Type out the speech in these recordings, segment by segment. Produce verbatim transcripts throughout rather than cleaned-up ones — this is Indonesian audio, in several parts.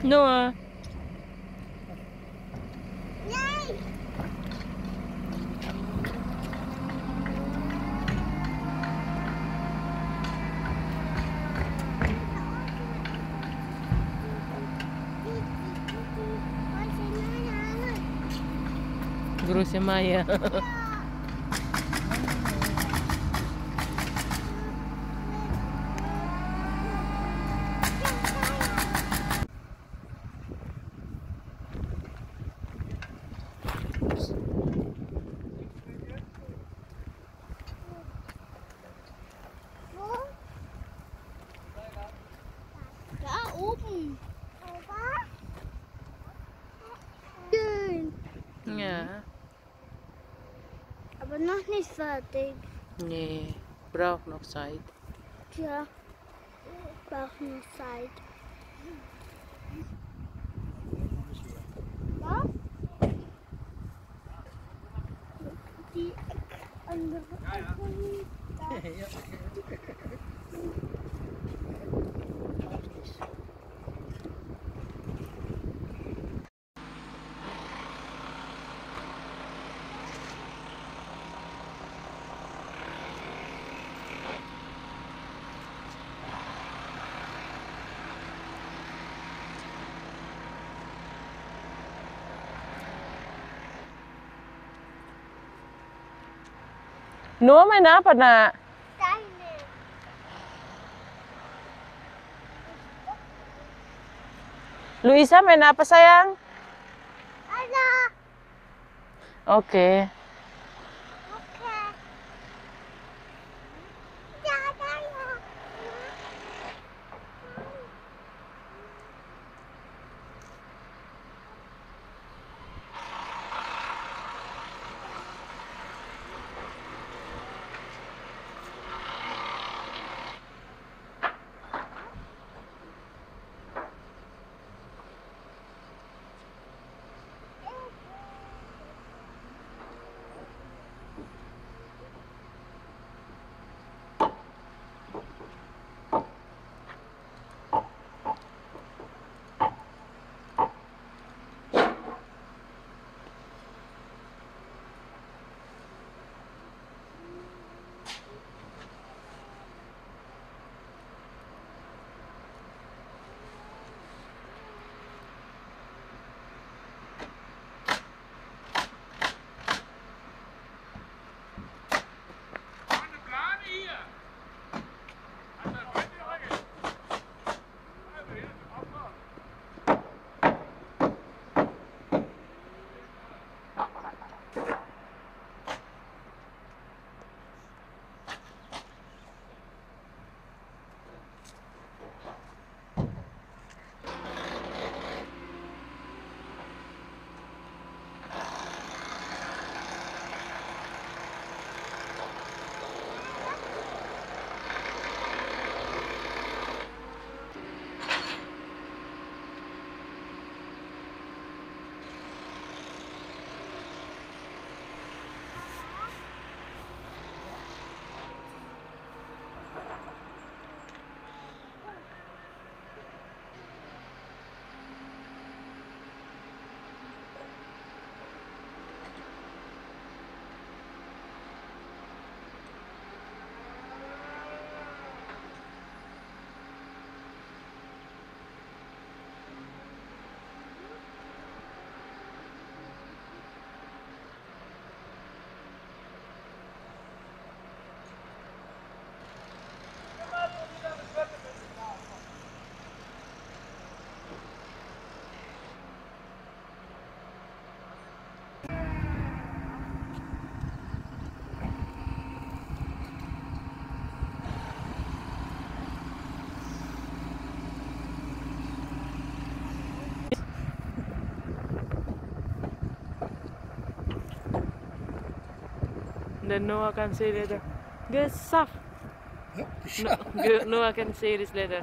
Noah. Grootste Maya. Da oben. Schön. Ja. Aber noch nicht fertig. Nee, braucht noch Zeit. Tja, braucht noch Zeit. Was? Die andere Ecke. Noah main apa, Nak? Deine. Luisa main apa, sayang? Ada. Oke. Oke. Ya, ada ya. Then Noah can say later. Gesaf. No, ge- Noah can say this later.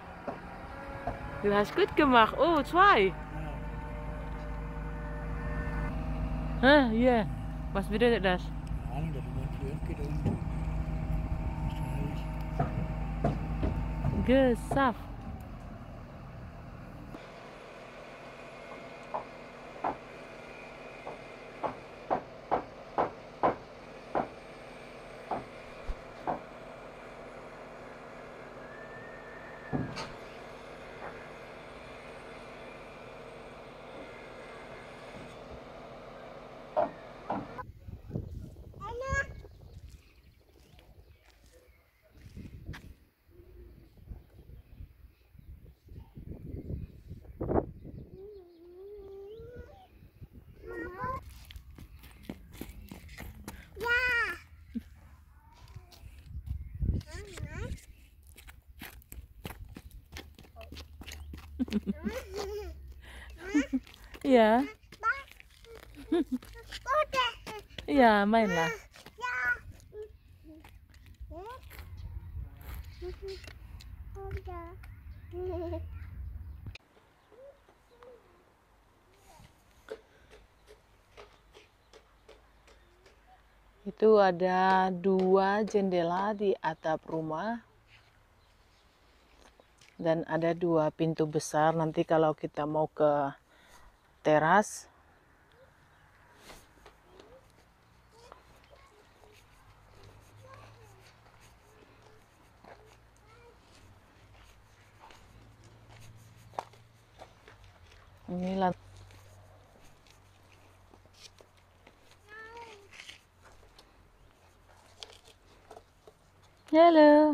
Du hast gut gemacht. Oh, zwei. Hah, ja. Was bedeutet das? Ahnung, dass man früher geht und wahrscheinlich. Gesaf. Iya. Udah. Iya, mainlah. Ya. Udah. Itu ada dua jendela di atap rumah. Dan ada dua pintu besar nanti kalau kita mau ke teras. Ini lantai. Halo.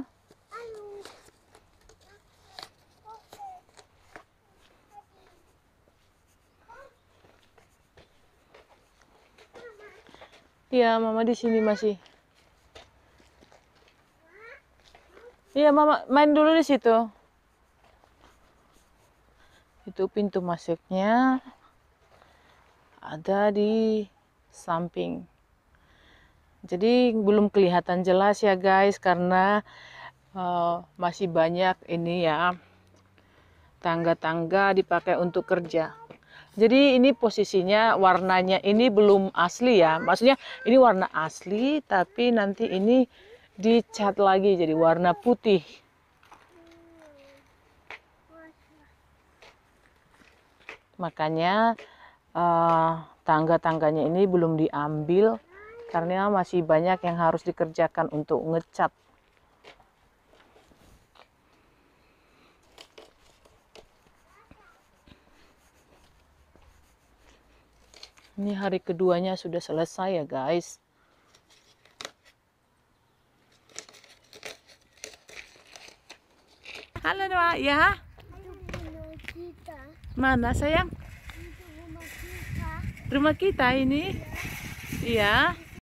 Iya, Mama di sini masih. Iya, Mama main dulu di situ. Itu pintu masuknya ada di samping. Jadi belum kelihatan jelas ya guys, karena uh, masih banyak ini ya tangga-tangga dipakai untuk kerja. Jadi ini posisinya warnanya ini belum asli ya, maksudnya ini warna asli tapi nanti ini dicat lagi jadi warna putih. Makanya uh, tangga-tangganya ini belum diambil karena masih banyak yang harus dikerjakan untuk ngecat. Ini hari keduanya sudah selesai ya guys. Halo Doa, ya? Mana sayang? Itu rumah kita. Rumah kita ini? Iya.